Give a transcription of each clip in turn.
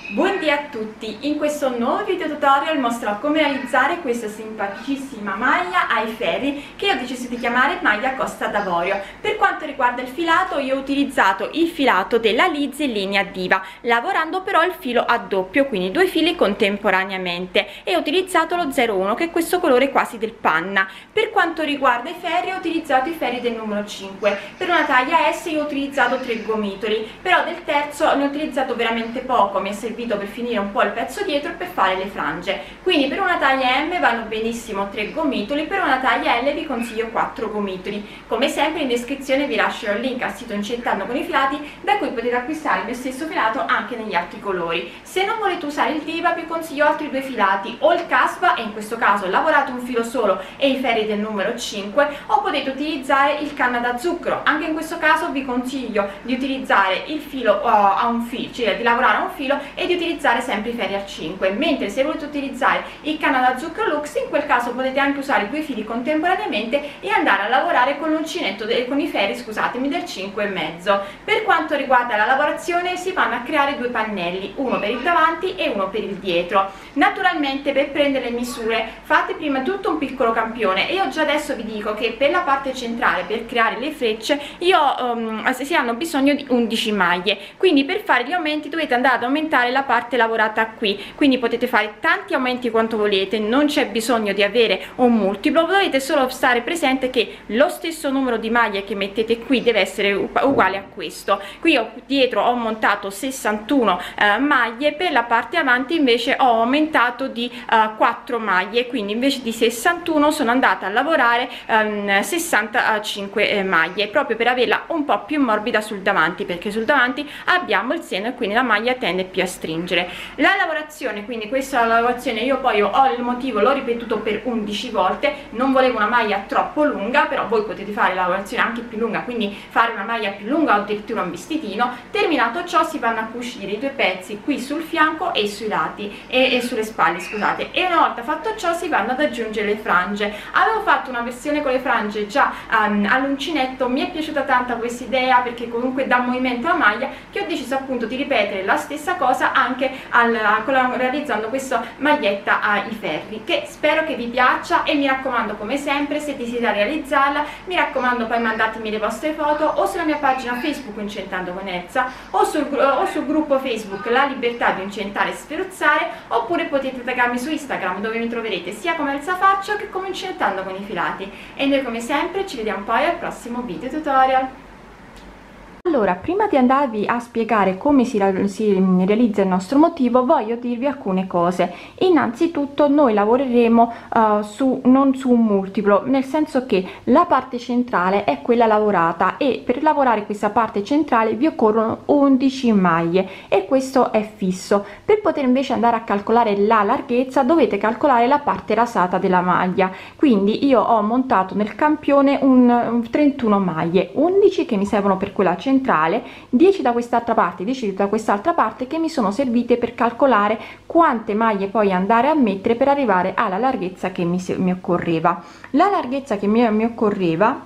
Buondì a tutti, in questo nuovo video tutorial mostrerò come realizzare questa simpaticissima maglia ai ferri che ho deciso di chiamare maglia Costa d'Avorio. Per quanto riguarda il filato, io ho utilizzato il filato della Lizzy linea Diva, lavorando però il filo a doppio, quindi due fili contemporaneamente, e ho utilizzato lo 01 che è questo colore quasi del panna. Per quanto riguarda i ferri, ho utilizzato i ferri del numero 5, per una taglia S io ho utilizzato 3 gomitoli, però del terzo ne ho utilizzato veramente poco, mi è servito per finire un po' il pezzo dietro e per fare le frange. Quindi per una taglia M vanno benissimo 3 gomitoli, per una taglia L vi consiglio 4 gomitoli. Come sempre in descrizione vi lascerò il link al sito Incentando con i filati, da cui potete acquistare il mio stesso filato anche negli altri colori. Se non volete usare il Diva vi consiglio altri due filati, o il Caspa, e in questo caso ho lavorato un filo solo e i ferri del numero 5, o potete utilizzare il canna da zucchero. Anche in questo caso vi consiglio di utilizzare il filo a un filo, cioè di lavorare a un filo e di utilizzare sempre i ferri a 5, mentre se volete utilizzare il canna da zucchero Lux, in quel caso potete anche usare due fili contemporaneamente e andare a lavorare con l'uncinetto con i ferri, scusatemi, del 5,5. Per quanto riguarda la lavorazione, si vanno a creare due pannelli, uno per il davanti e uno per il dietro. Naturalmente per prendere le misure fate prima tutto un piccolo campione, e io già adesso vi dico che per la parte centrale, per creare le frecce, si hanno bisogno di 11 maglie, quindi per fare gli aumenti dovete andare ad aumentare la parte lavorata qui, quindi potete fare tanti aumenti quanto volete, non c'è bisogno di avere un multiplo, dovete solo stare presente che lo stesso numero di maglie che mettete qui deve essere uguale a questo. Qui dietro ho montato 61 maglie, per la parte avanti invece ho aumentato di 4 maglie, quindi invece di 61 sono andata a lavorare 65 maglie, proprio per averla un po' più morbida sul davanti, perché sul davanti abbiamo il seno e quindi la maglia tende più a stringere. La lavorazione, quindi questa è la lavorazione, io poi ho il motivo, l'ho ripetuto per 11 volte, non volevo una maglia troppo lunga, però voi potete fare la lavorazione anche più lunga, quindi fare una maglia più lunga o addirittura un vestitino. Terminato ciò si vanno a cucire i due pezzi qui sul fianco e sui lati e sulle spalle, scusate, e una volta fatto ciò si vanno ad aggiungere le frange. Avevo fatto una versione con le frange già all'uncinetto, mi è piaciuta tanto questa idea perché comunque dà movimento alla maglia, che ho deciso appunto di ripetere la stessa cosa anche realizzando questa maglietta ai ferri, che spero che vi piaccia. E mi raccomando, come sempre, se desiderate realizzarla, mi raccomando poi mandatemi le vostre foto o sulla mia pagina Facebook Incentando con Elsa, o sul gruppo Facebook La Libertà di Incentare e Sferuzzare, oppure potete taggarmi su Instagram, dove mi troverete sia come Elsa Faccio che come Incentando con i filati. E noi come sempre ci vediamo poi al prossimo video tutorial. Allora, prima di andarvi a spiegare come si realizza il nostro motivo, voglio dirvi alcune cose. Innanzitutto noi lavoreremo non su un multiplo, nel senso che la parte centrale è quella lavorata, e per lavorare questa parte centrale vi occorrono 11 maglie, e questo è fisso. Per poter invece andare a calcolare la larghezza dovete calcolare la parte rasata della maglia, quindi io ho montato nel campione 31 maglie, 11 che mi servono per quella centrale, 10 da quest'altra parte, 10 da quest'altra parte, che mi sono servite per calcolare quante maglie poi andare a mettere per arrivare alla larghezza che mi occorreva. La larghezza che mi occorreva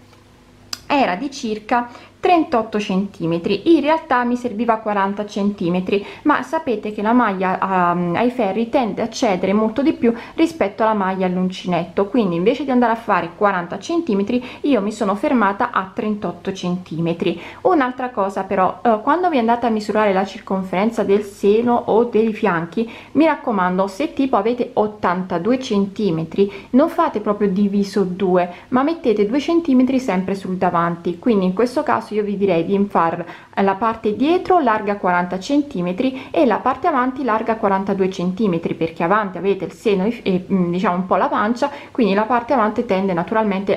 era di circa 38 centimetri, in realtà mi serviva 40 centimetri, ma sapete che la maglia ai ferri tende a cedere molto di più rispetto alla maglia all'uncinetto, quindi invece di andare a fare 40 centimetri io mi sono fermata a 38 centimetri. Un'altra cosa però, quando vi andate a misurare la circonferenza del seno o dei fianchi, mi raccomando, se tipo avete 82 centimetri, non fate proprio diviso 2, ma mettete 2 centimetri sempre sul davanti. Quindi in questo caso io vi direi di far la parte dietro larga 40 centimetri e la parte avanti larga 42 centimetri, perché avanti avete il seno e diciamo un po' la pancia, quindi la parte avanti tende naturalmente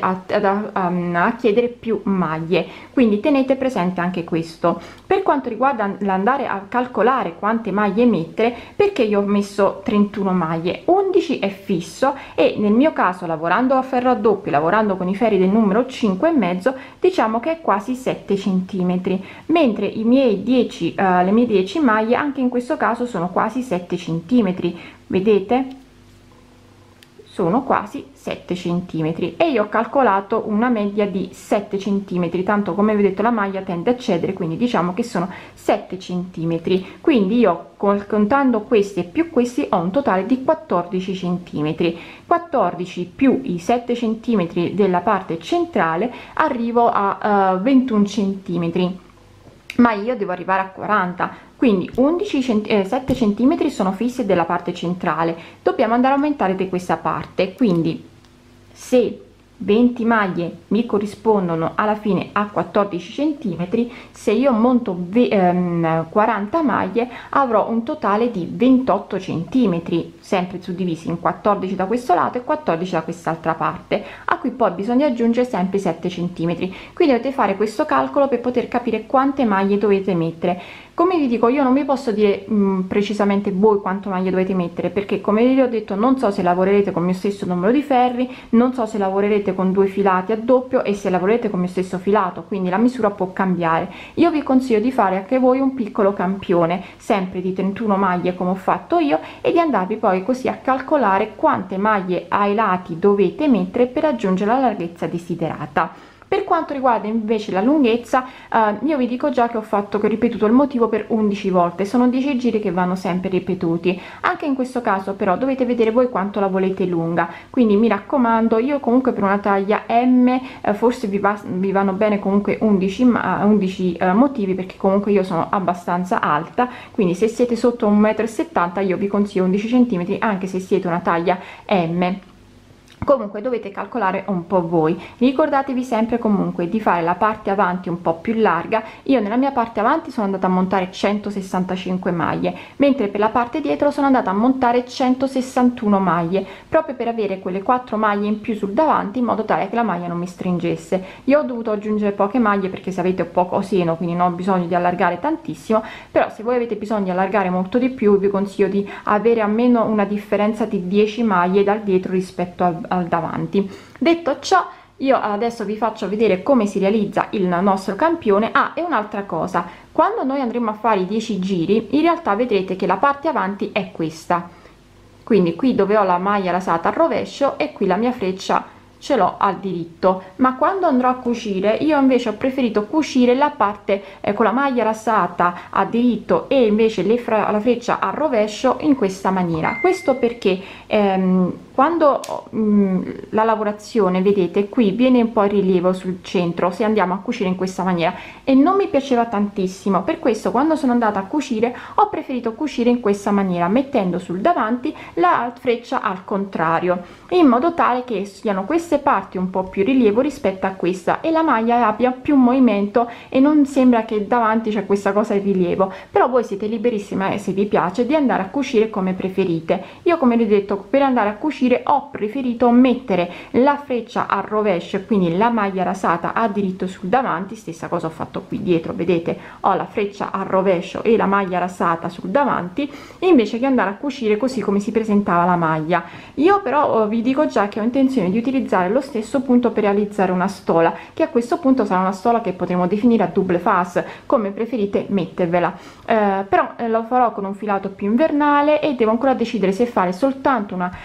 a chiedere più maglie, quindi tenete presente anche questo. Per quanto riguarda l'andare a calcolare quante maglie mettere, perché io ho messo 31 maglie, 11 è fisso, e nel mio caso, lavorando a ferro a doppio, lavorando con i ferri del numero 5,5, diciamo che è quasi 7 centimetri, mentre le mie 10 maglie anche in questo caso sono quasi 7 centimetri, vedete? sono quasi 7 centimetri e io ho calcolato una media di 7 centimetri, tanto come vi ho detto la maglia tende a cedere, quindi diciamo che sono 7 centimetri. Quindi io contando questi e più questi ho un totale di 14 centimetri. 14 più i 7 centimetri della parte centrale arrivo a 21 centimetri, ma io devo arrivare a 40, quindi 7 centimetri sono fissi della parte centrale, dobbiamo andare a aumentare di questa parte. Quindi se 20 maglie mi corrispondono alla fine a 14 centimetri, se io monto 40 maglie avrò un totale di 28 centimetri, sempre suddivisi in 14 da questo lato e 14 da quest'altra parte, a cui poi bisogna aggiungere sempre 7 centimetri. Quindi dovete fare questo calcolo per poter capire quante maglie dovete mettere. Come vi dico, io non vi posso dire precisamente voi quanto maglie dovete mettere, perché come vi ho detto non so se lavorerete con il mio stesso numero di ferri, non so se lavorerete con 2 filati a doppio e se lavorerete con il mio stesso filato, quindi la misura può cambiare. Io vi consiglio di fare anche voi un piccolo campione, sempre di 31 maglie come ho fatto io, e di andarvi poi così a calcolare quante maglie ai lati dovete mettere per raggiungere la larghezza desiderata. Per quanto riguarda invece la lunghezza, io vi dico già che ho ripetuto il motivo per 11 volte, sono 10 giri che vanno sempre ripetuti. Anche in questo caso però dovete vedere voi quanto la volete lunga, quindi mi raccomando, io comunque per una taglia M forse vi vanno bene comunque 11 motivi, perché comunque io sono abbastanza alta, quindi se siete sotto 1,70 m io vi consiglio 11 cm, anche se siete una taglia M. Comunque dovete calcolare un po' voi. Ricordatevi sempre comunque di fare la parte avanti un po' più larga. Io nella mia parte avanti sono andata a montare 165 maglie, mentre per la parte dietro sono andata a montare 161 maglie, proprio per avere quelle 4 maglie in più sul davanti, in modo tale che la maglia non mi stringesse. Io ho dovuto aggiungere poche maglie perché se avete poco seno, quindi non ho bisogno di allargare tantissimo, però se voi avete bisogno di allargare molto di più vi consiglio di avere almeno una differenza di 10 maglie dal dietro rispetto al davanti. Detto ciò, io adesso vi faccio vedere come si realizza il nostro campione. E un'altra cosa, quando noi andremo a fare i 10 giri in realtà vedrete che la parte avanti è questa, quindi qui dove ho la maglia rasata al rovescio e qui la mia freccia ce l'ho al diritto, ma quando andrò a cucire io invece ho preferito cucire la parte con la maglia rasata a diritto e invece la freccia al rovescio in questa maniera. Questo perché quando la lavorazione, vedete, qui viene un po' in rilievo sul centro se andiamo a cucire in questa maniera e non mi piaceva tantissimo. Per questo quando sono andata a cucire ho preferito cucire in questa maniera, mettendo sul davanti la freccia al contrario, in modo tale che siano queste parti un po' più rilievo rispetto a questa e la maglia abbia più movimento e non sembra che davanti c'è questa cosa in rilievo. Però voi siete liberissima, se vi piace, di andare a cucire come preferite. Io, come vi ho detto, per andare a cucire ho preferito mettere la freccia al rovescio e quindi la maglia rasata a diritto sul davanti. Stessa cosa ho fatto qui dietro, vedete, ho la freccia al rovescio e la maglia rasata sul davanti, invece che andare a cucire così come si presentava la maglia. Io però vi dico già che ho intenzione di utilizzare lo stesso punto per realizzare una stola, che a questo punto sarà una stola che potremo definire a double face, come preferite mettervela, però lo farò con un filato più invernale e devo ancora decidere se fare soltanto una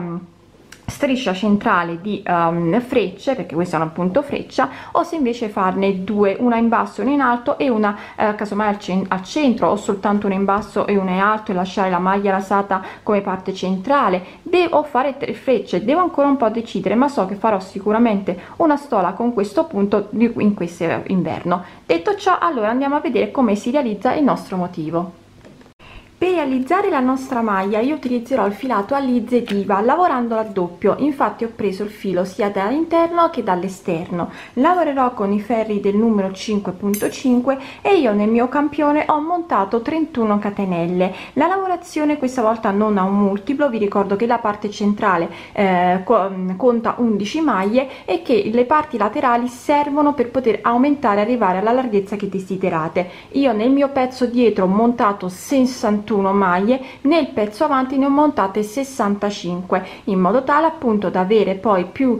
striscia centrale di frecce, perché questa è una appunto freccia, o se invece farne due, una in basso e una in alto, e una casomai al centro, o soltanto una in basso e una in alto e lasciare la maglia rasata come parte centrale. Devo fare 3 frecce, devo ancora un po' decidere, ma so che farò sicuramente una stola con questo punto in questo inverno. Detto ciò, allora andiamo a vedere come si realizza il nostro motivo. Per realizzare la nostra maglia io utilizzerò il filato Alize Diva lavorando a doppio, infatti ho preso il filo sia dall'interno che dall'esterno. Lavorerò con i ferri del numero 5.5 e io nel mio campione ho montato 31 catenelle. La lavorazione questa volta non ha un multiplo, vi ricordo che la parte centrale conta 11 maglie e che le parti laterali servono per poter aumentare e arrivare alla larghezza che desiderate. Io nel mio pezzo dietro ho montato 61 maglie, nel pezzo avanti ne ho montate 65, in modo tale appunto da avere poi più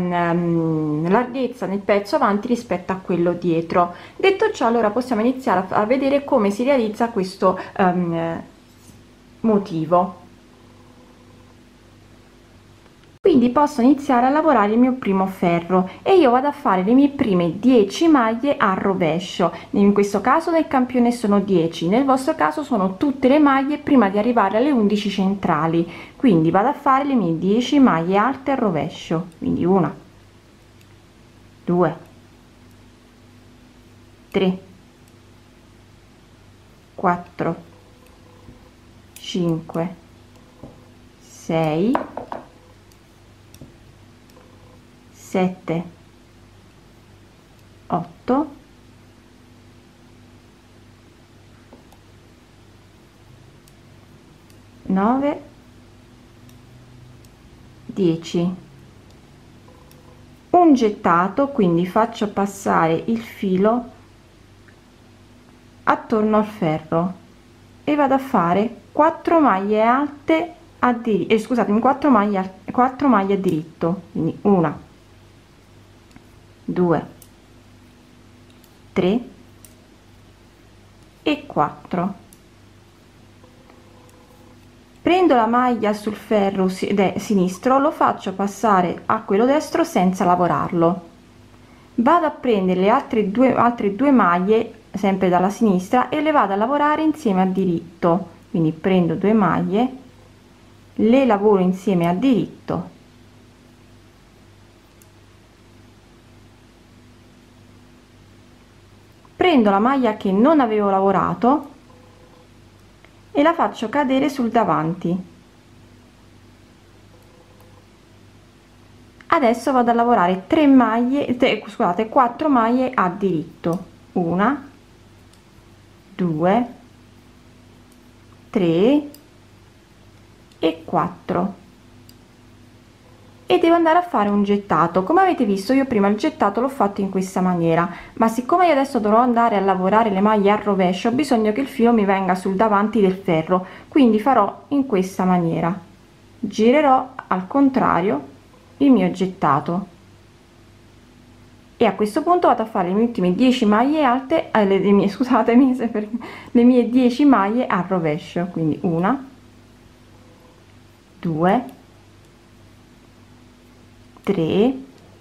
larghezza nel pezzo avanti rispetto a quello dietro. Detto ciò, allora possiamo iniziare a vedere come si realizza questo motivo. quindi posso iniziare a lavorare il mio primo ferro e io vado a fare le mie prime 10 maglie a rovescio. In questo caso nel campione sono 10, nel vostro caso sono tutte le maglie prima di arrivare alle 11 centrali, quindi vado a fare le mie 10 maglie alte a rovescio, quindi 1, 2, 3, 4, 5, 6, 7, 8, 9, 10. Un gettato, quindi faccio passare il filo attorno al ferro e vado a fare 4 maglie alte a diritto, scusatemi, 4 maglie a diritto, quindi 1, 2, 3 e 4. Prendo la maglia sul ferro sinistro, lo faccio passare a quello destro senza lavorarlo. Vado a prendere le altre due maglie sempre dalla sinistra e le vado a lavorare insieme a diritto, quindi prendo 2 maglie, le lavoro insieme a diritto, prendo la maglia che non avevo lavorato e la faccio cadere sul davanti. Adesso vado a lavorare 4 maglie a diritto, 1, 2, 3 e 4, e devo andare a fare un gettato. Come avete visto, io prima il gettato l'ho fatto in questa maniera, ma siccome io adesso dovrò andare a lavorare le maglie a rovescio, ho bisogno che il filo mi venga sul davanti del ferro, quindi farò in questa maniera, girerò al contrario il mio gettato e a questo punto vado a fare le mie ultime 10 maglie alte, le mie 10 maglie a rovescio, quindi 1, 2, 3,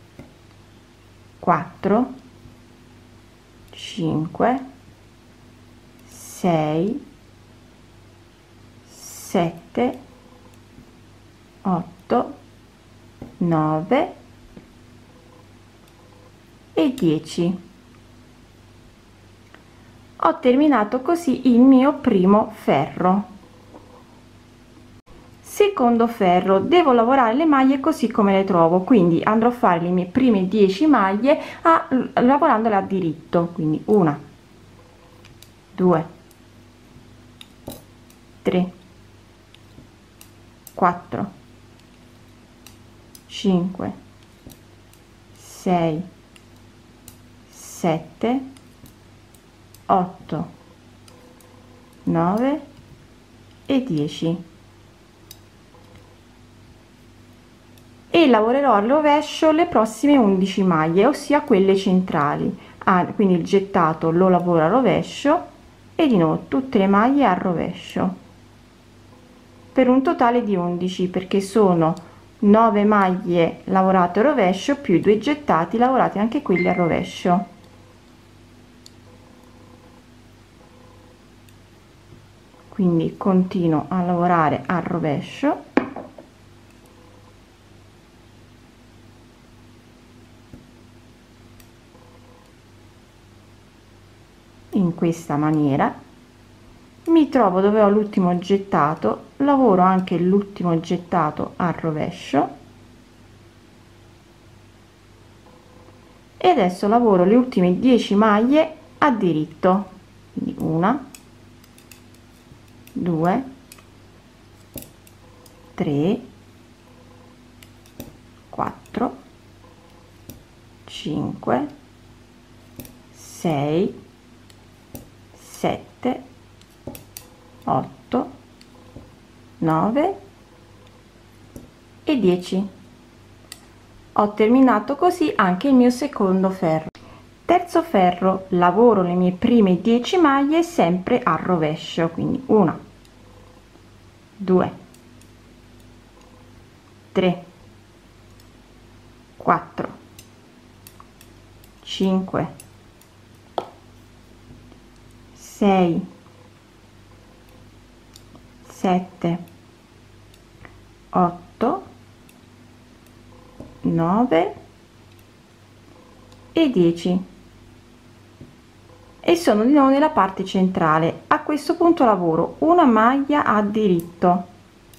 4, 5, 6, 7, 8, 9 e 10. Ho terminato così il mio primo ferro. Secondo ferro, devo lavorare le maglie così come le trovo, quindi andrò a fare le mie prime 10 maglie lavorandole a diritto, quindi 1, 2, 3, 4, 5, 6, 7, 8, 9 e 10. E lavorerò al rovescio le prossime 11 maglie, ossia quelle centrali. Quindi il gettato lo lavoro a rovescio e di nuovo tutte le maglie a rovescio per un totale di 11, perché sono 9 maglie lavorate a rovescio più 2 gettati lavorati anche quelli a rovescio. Quindi continuo a lavorare a rovescio in questa maniera. Mi trovo dove ho l'ultimo gettato, lavoro anche l'ultimo gettato a rovescio e adesso lavoro le ultime 10 maglie a diritto, quindi 1, 2, 3, 4, 5, 6, 7, 8, 9 e 10. Ho terminato così anche il mio secondo ferro. Terzo ferro, lavoro le mie prime 10 maglie sempre a rovescio, quindi 1, 2, 3, 4 5 6 7 8 9 e 10 e sono di nuovo nella parte centrale. A questo punto lavoro una maglia a diritto,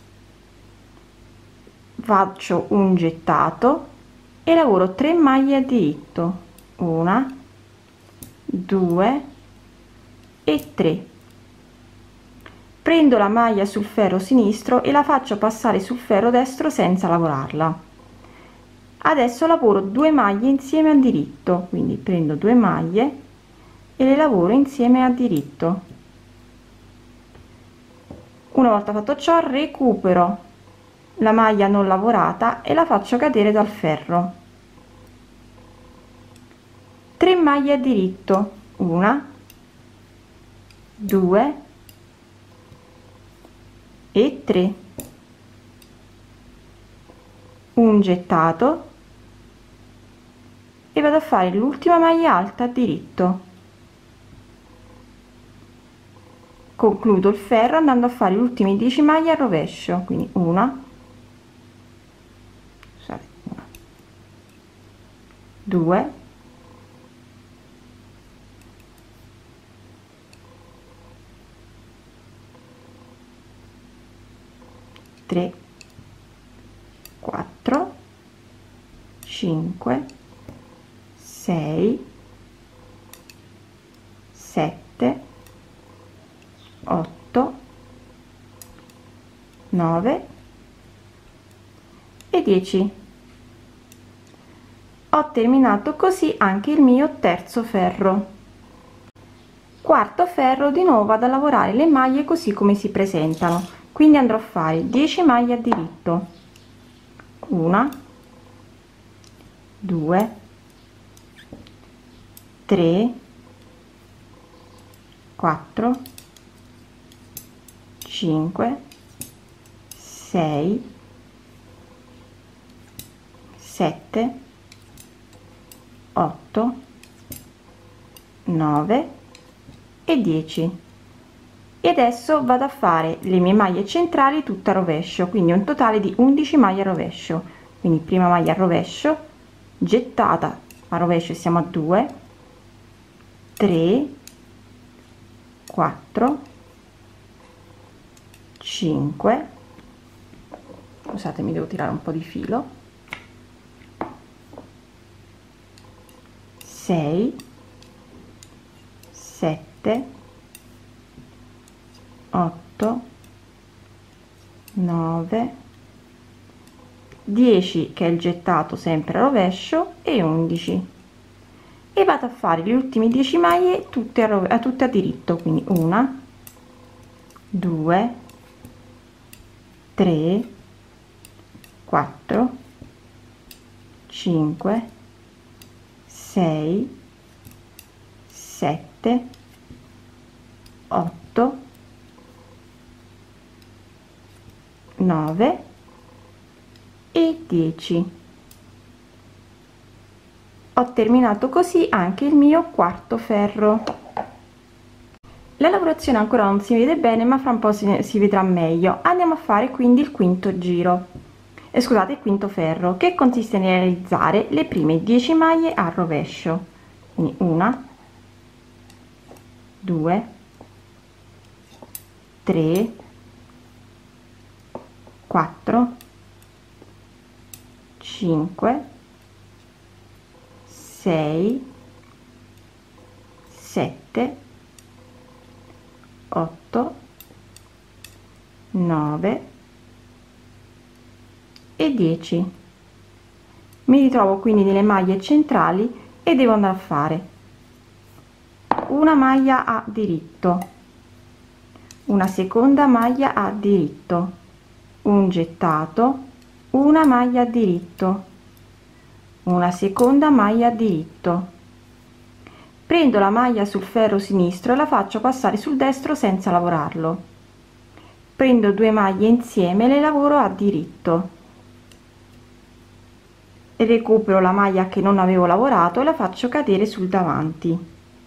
faccio un gettato e lavoro 3 maglie a diritto, 1 2 e 3. Prendo la maglia sul ferro sinistro e la faccio passare sul ferro destro senza lavorarla. Adesso lavoro 2 maglie insieme a diritto, quindi prendo 2 maglie e le lavoro insieme a diritto. Una volta fatto ciò, recupero la maglia non lavorata e la faccio cadere dal ferro. 3 maglie a diritto, 1 2 e 3, un gettato e vado a fare l'ultima maglia alta a diritto. Concludo il ferro andando a fare gli ultimi 10 maglie al rovescio, quindi 1 2 3 4 5 6 7 8 9 e 10. Ho terminato così anche il mio terzo ferro. Quarto ferro, di nuovo vado a lavorare le maglie così come si presentano, quindi andrò a fare 10 maglie a diritto, 1 2 3 4 5 6 7 8 9 e 10 e adesso vado a fare le mie maglie centrali tutte a rovescio, quindi un totale di 11 maglie a rovescio. Quindi prima maglia a rovescio, gettata a rovescio, siamo a 2 3 4 5, scusatemi, devo tirare un po' di filo, 6 7 8 9 10 che è il gettato sempre a rovescio e 11 e vado a fare gli ultimi 10 maglie tutte a diritto, quindi 1 2 3 4 5 6 7 8 9 e 10. Ho terminato così anche il mio quarto ferro. La lavorazione ancora non si vede bene, ma fra un po' si vedrà meglio. Andiamo a fare quindi il quinto giro, scusate, il quinto ferro, che consiste nel realizzare le prime 10 maglie al rovescio, quindi 1 2 3 4 5 6 7 8 9 e 10. Mi ritrovo quindi nelle maglie centrali e devo andare a fare una maglia a diritto, una seconda maglia a diritto, un gettato, una maglia a diritto, una seconda maglia a diritto, prendo la maglia sul ferro sinistro e la faccio passare sul destro senza lavorarlo, prendo 2 maglie insieme e le lavoro a diritto, recupero la maglia che non avevo lavorato e la faccio cadere sul davanti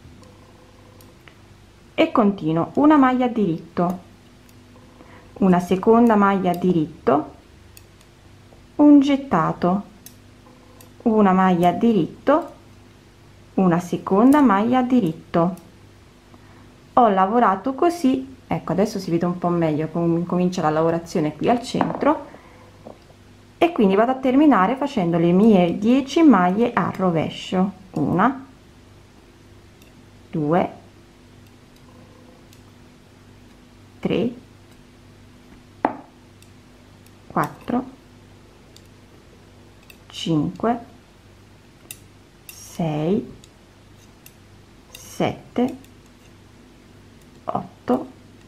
e continuo una maglia a diritto, una seconda maglia a diritto, un gettato, una maglia a diritto, una seconda maglia a diritto. Ho lavorato così, ecco, adesso si vede un po' meglio, comincia la lavorazione qui al centro, e quindi vado a terminare facendo le mie 10 maglie a rovescio. Una, 2, 3, 4, 5, 6, 7, 8,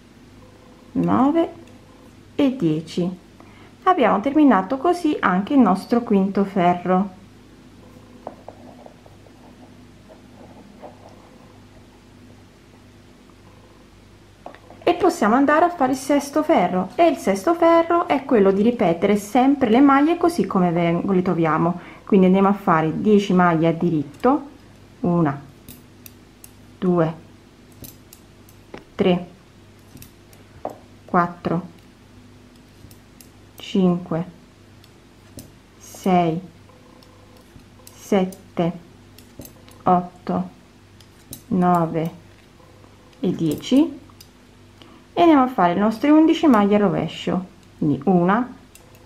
9 e 10. Abbiamo terminato così anche il nostro quinto ferro. E possiamo andare a fare il sesto ferro, e il sesto ferro è quello di ripetere sempre le maglie così come le troviamo. Quindi andiamo a fare 10 maglie a diritto, 1, 2, 3, 4, 5, 6, 7, 8, 9 e 10, e andiamo a fare le nostre 11 maglie a rovescio. Quindi 1,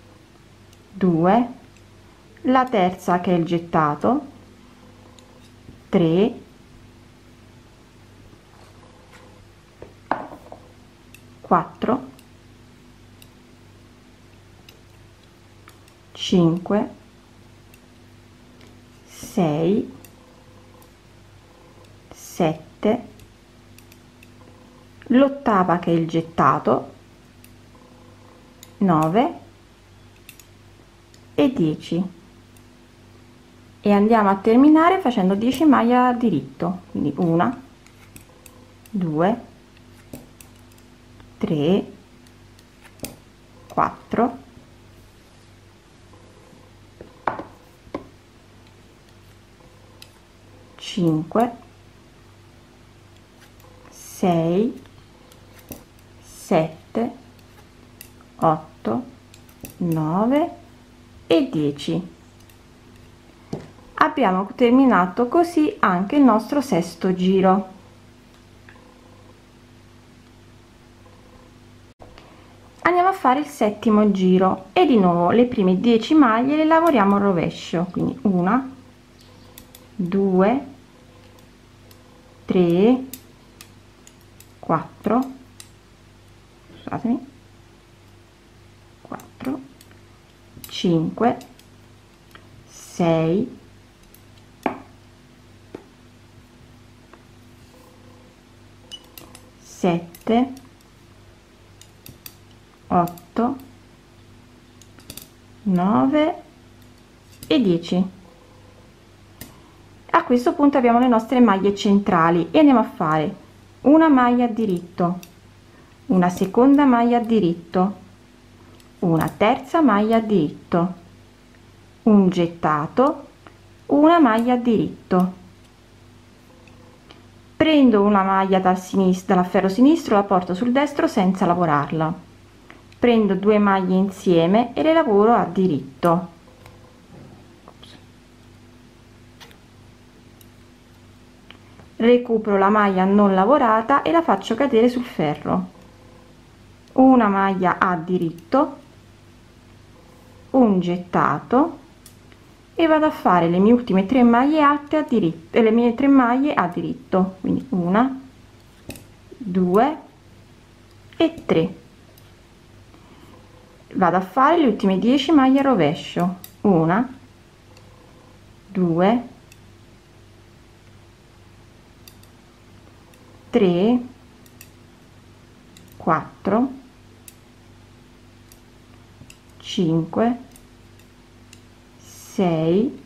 2, la terza che è il gettato, 3, 4, 5, 6, 7, l'ottava che è il gettato, 9 e 10, e andiamo a terminare facendo 10 maglie a diritto. Quindi 1, 2, 3, 4, 5, 6, 7, 8, 9 e 10. Abbiamo terminato così anche il nostro sesto giro. Andiamo a fare il settimo giro e di nuovo le prime 10 maglie le lavoriamo al rovescio. Quindi 1, 2, 3, 4, scusatemi, 4, 5, 6, 7, 8, 9 e 10. A questo punto abbiamo le nostre maglie centrali e andiamo a fare una maglia a diritto, una seconda maglia a diritto, una terza maglia a diritto, un gettato, una maglia a diritto. Prendo una maglia dal ferro sinistro, la porto sul destro senza lavorarla. Prendo 2 maglie insieme e le lavoro a diritto. Recupero la maglia non lavorata e la faccio cadere sul ferro. Una maglia a diritto, un gettato, e vado a fare le mie ultime 3 maglie alte a diritto, e le mie 3 maglie a diritto. Quindi 1, 2 e 3. Vado a fare le ultime 10 maglie a rovescio. 1, 2, 3, 4, 5, 6,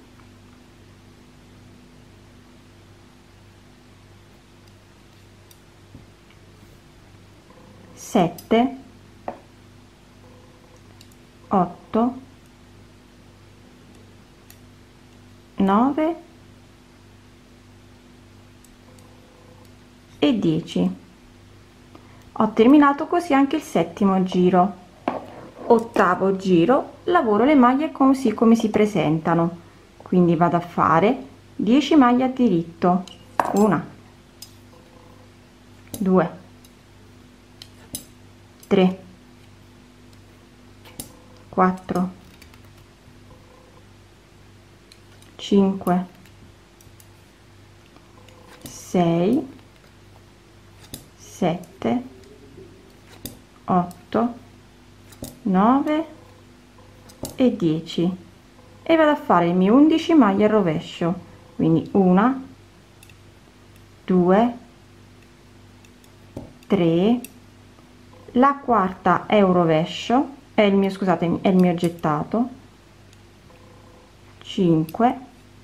7, 8, 9 e 10. Ho terminato così anche il settimo giro. Ottavo giro, lavoro le maglie così come si presentano, quindi vado a fare 10 maglie a diritto, 1, 2, 3, 4, 5, 6, 7, 8, 9 e 10 e vado a fare le mie 11 maglie al rovescio, quindi 1, 2, 3, la quarta è un rovescio, è il mio, scusate, è il mio gettato, 5,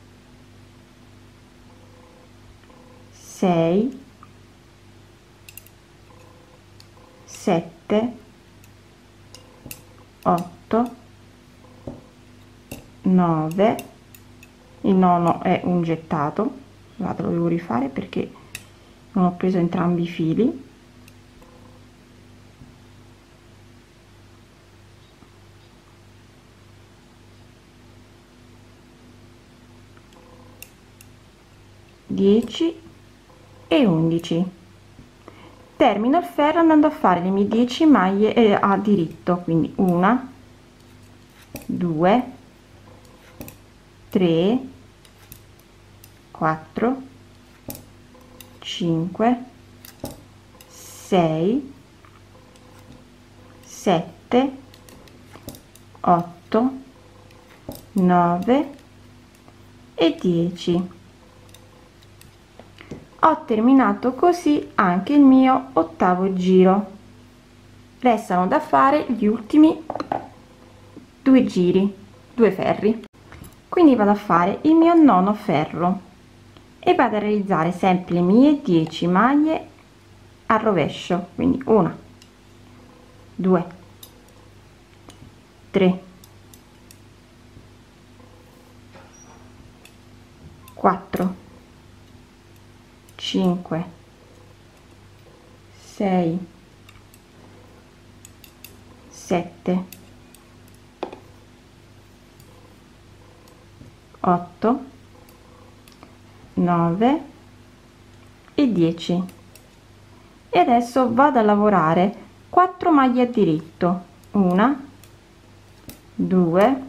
6, 7, 8, 9, il nono è un gettato, lo devo rifare perché non ho preso entrambi i fili, 10 e 11. Termino il ferro andando a fare le mie 10 maglie a diritto, quindi 1, 2, 3, 4, 5, 6, 7, 8, 9 e 10. Ho terminato così anche il mio ottavo giro. Restano da fare gli ultimi 2 giri, 2 ferri. Quindi vado a fare il mio nono ferro e vado a realizzare sempre le mie 10 maglie al rovescio, quindi 1, 2, 3, 4, 5, 6, 7, 8, 9 e 10 e adesso vado a lavorare 4 maglie a diritto, 1, 2,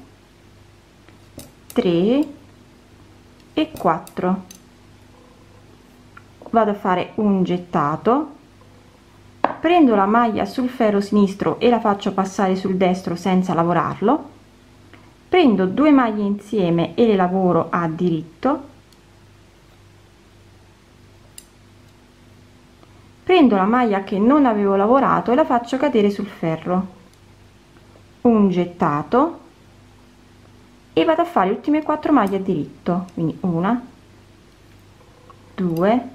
3 e 4. Vado a fare un gettato, prendo la maglia sul ferro sinistro e la faccio passare sul destro senza lavorarlo, prendo 2 maglie insieme e le lavoro a diritto, prendo la maglia che non avevo lavorato e la faccio cadere sul ferro, un gettato e vado a fare le ultime 4 maglie a diritto, quindi 1, 2,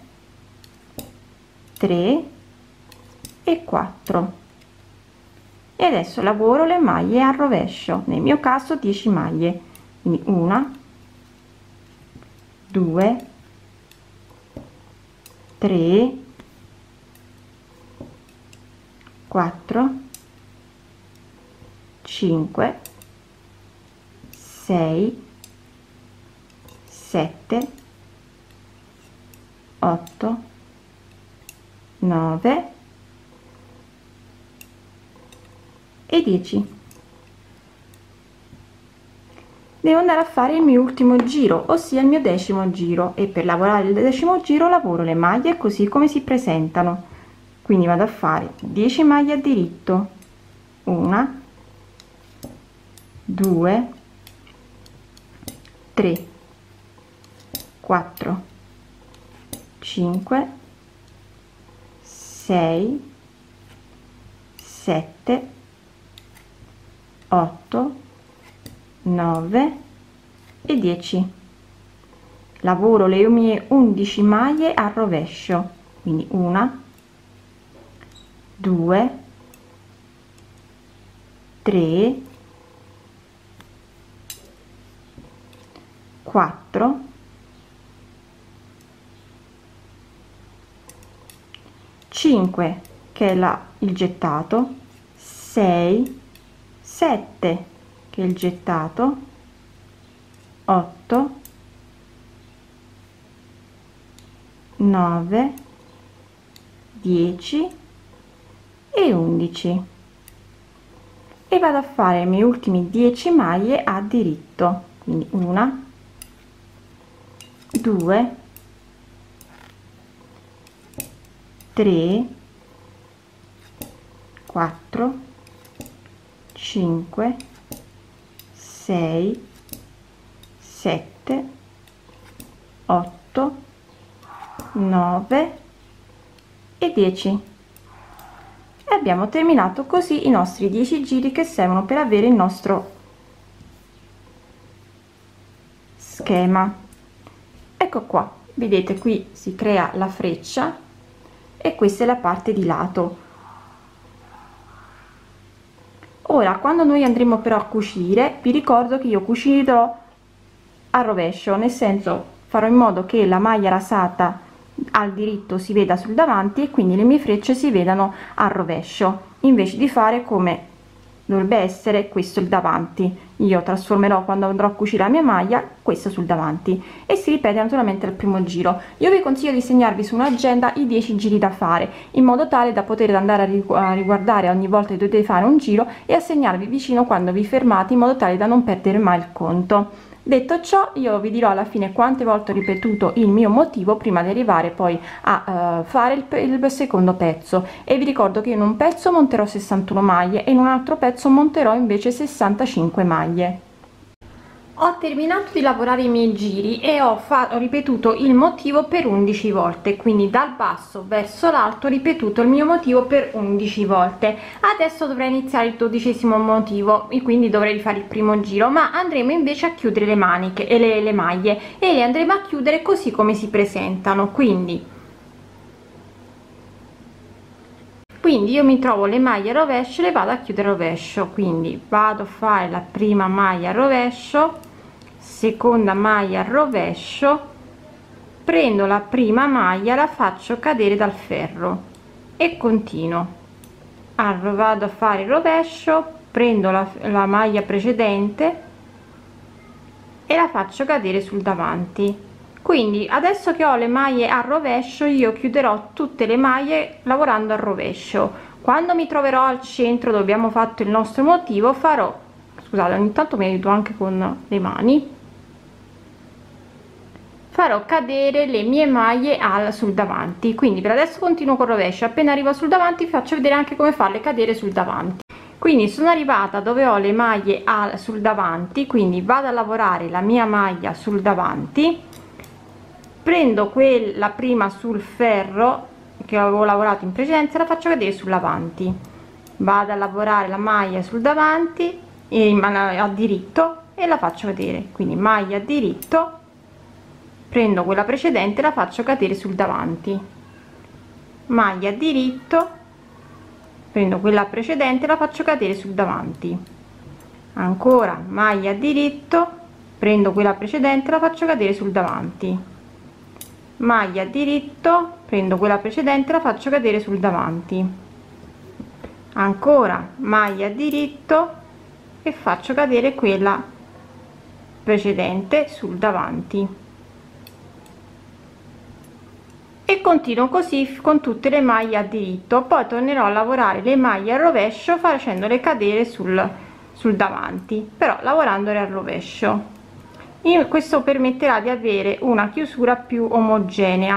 3 e 4 e adesso lavoro le maglie al rovescio, nel mio caso 10 maglie, quindi 1, 2, 3, 4, 5, 6, 7, 8, 9 e 10. Devo andare a fare il mio ultimo giro, ossia il mio decimo giro, e per lavorare il decimo giro lavoro le maglie così come si presentano, quindi vado a fare 10 maglie a diritto, 1, 2, 3, 4, 5, 6, 7, 8, 9 e 10. Lavoro le mie 11 maglie al rovescio, quindi 1, 2, 3, 4, 5 che è il gettato, 6, 7 che è il gettato, 8, 9, 10 e 11, e vado a fare i miei ultimi 10 maglie a diritto, quindi 1, 2, 3, 4, 5, 6, 7, 8, 9 e 10, e abbiamo terminato così i nostri 10 giri che servono per avere il nostro schema. Ecco qua, vedete, qui si crea la freccia e questa è la parte di lato. Ora, quando noi andremo però a cucire, vi ricordo che io cucirò a rovescio, nel senso farò in modo che la maglia rasata al diritto si veda sul davanti e quindi le mie frecce si vedano al rovescio, invece di fare come dovrebbe essere questo il davanti. Io trasformerò, quando andrò a cucire la mia maglia, questo sul davanti, e si ripete naturalmente al primo giro. Io vi consiglio di segnarvi su un'agenda i 10 giri da fare, in modo tale da poter andare a riguardare ogni volta che dovete fare un giro e a segnarvi vicino quando vi fermate, in modo tale da non perdere mai il conto. Detto ciò, io vi dirò alla fine quante volte ho ripetuto il mio motivo prima di arrivare poi a fare il secondo pezzo, e vi ricordo che in un pezzo monterò 61 maglie e in un altro pezzo monterò invece 65 maglie. Ho terminato di lavorare i miei giri e ho ripetuto il motivo per 11 volte, quindi dal basso verso l'alto ho ripetuto il mio motivo per 11 volte. Adesso dovrei iniziare il 12° motivo e quindi dovrei fare il primo giro, ma andremo invece a chiudere le maniche e le maglie, e le andremo a chiudere così come si presentano. Quindi io mi trovo le maglie a rovescio e le vado a chiudere a rovescio, quindi vado a fare la prima maglia a rovescio, seconda maglia a rovescio, prendo la prima maglia, la faccio cadere dal ferro e continuo, vado a fare il rovescio, prendo la maglia precedente e la faccio cadere sul davanti. Quindi adesso che ho le maglie a rovescio, io chiuderò tutte le maglie lavorando al rovescio. Quando mi troverò al centro dove abbiamo fatto il nostro motivo, farò, scusate, ogni tanto mi aiuto anche con le mani, farò cadere le mie maglie sul davanti. Quindi per adesso continuo col rovescio, appena arrivo sul davanti vi faccio vedere anche come farle cadere sul davanti. Quindi sono arrivata dove ho le maglie sul davanti, quindi vado a lavorare la mia maglia sul davanti, prendo quella prima sul ferro che avevo lavorato in precedenza, la faccio cadere sull'avanti, vado a lavorare la maglia sul davanti a diritto e la faccio cadere, quindi maglia a diritto, prendo quella precedente, la faccio cadere sul davanti, maglia a diritto, prendo quella precedente, la faccio cadere sul davanti, ancora maglia a diritto, prendo quella precedente, la faccio cadere sul davanti, maglia a diritto, prendo quella precedente, la faccio cadere sul davanti, ancora maglia a diritto e faccio cadere quella precedente sul davanti, e continuo così con tutte le maglie a diritto. Poi tornerò a lavorare le maglie al rovescio facendole cadere sul davanti, però lavorandole al rovescio. Questo permetterà di avere una chiusura più omogenea,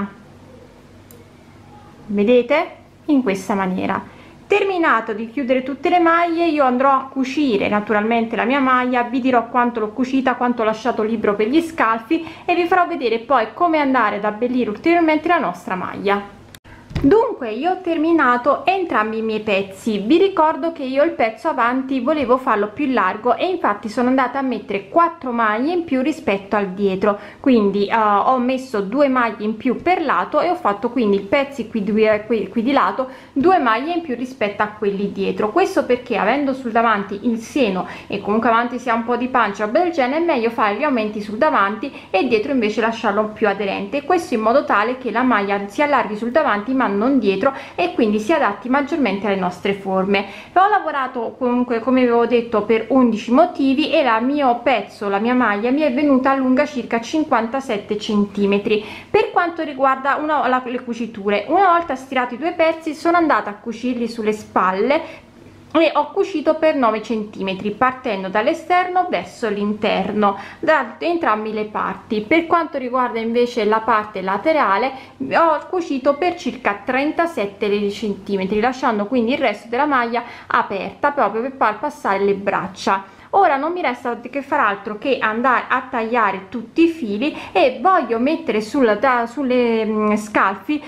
vedete, in questa maniera. Terminato di chiudere tutte le maglie, io andrò a cucire naturalmente la mia maglia, vi dirò quanto l'ho cucita, quanto ho lasciato libero per gli scalfi, e vi farò vedere poi come andare ad abbellire ulteriormente la nostra maglia. Dunque io ho terminato entrambi i miei pezzi. Vi ricordo che io il pezzo avanti volevo farlo più largo e infatti sono andata a mettere 4 maglie in più rispetto al dietro, quindi ho messo 2 maglie in più per lato e ho fatto quindi i pezzi qui di lato 2 maglie in più rispetto a quelli dietro. Questo perché avendo sul davanti il seno e comunque avanti si ha un po' di pancia o del genere, è meglio fare gli aumenti sul davanti e dietro invece lasciarlo più aderente, questo in modo tale che la maglia si allarghi sul davanti ma non dietro e quindi si adatti maggiormente alle nostre forme. Ho lavorato comunque, come avevo detto, per 11 motivi e la mio pezzo, la mia maglia mi è venuta lunga circa 57 centimetri. Per quanto riguarda le cuciture, una volta stirati i due pezzi sono andata a cucirli sulle spalle e ho cucito per 9 centimetri partendo dall'esterno verso l'interno da entrambi le parti. Per quanto riguarda invece la parte laterale ho cucito per circa 37 centimetri, lasciando quindi il resto della maglia aperta proprio per far passare le braccia. Ora non mi resta che far altro che andare a tagliare tutti i fili e voglio mettere sulle scalfi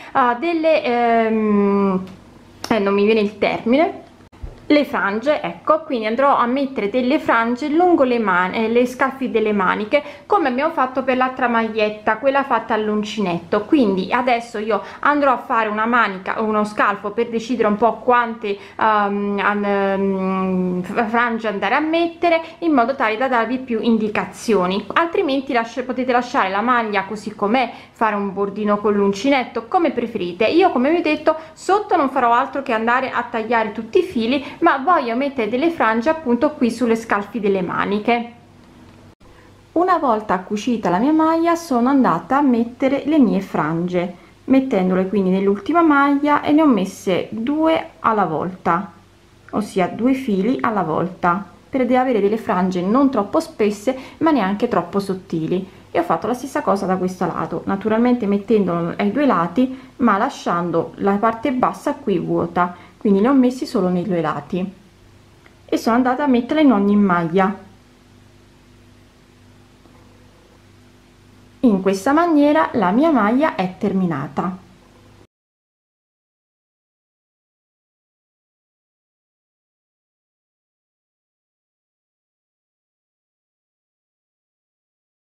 non mi viene il termine, le frange. Ecco, quindi andrò a mettere delle frange lungo le le scalfi delle maniche, come abbiamo fatto per l'altra maglietta, quella fatta all'uncinetto. Quindi adesso io andrò a fare una manica o uno scalfo per decidere un po' quante frange andare a mettere, in modo tale da darvi più indicazioni. Altrimenti potete lasciare la maglia così com'è, fare un bordino con l'uncinetto, come preferite. Io, come vi ho detto, sotto non farò altro che andare a tagliare tutti i fili, ma voglio mettere delle frange appunto qui sulle scalfi delle maniche. Una volta cucita la mia maglia sono andata a mettere le mie frange, mettendole quindi nell'ultima maglia, e ne ho messe 2 alla volta, ossia 2 fili alla volta, per avere delle frange non troppo spesse ma neanche troppo sottili. E ho fatto la stessa cosa da questo lato, naturalmente mettendolo ai due lati ma lasciando la parte bassa qui vuota, quindi ne ho messi solo nei due lati e sono andata a metterla in ogni maglia. In questa maniera la mia maglia è terminata.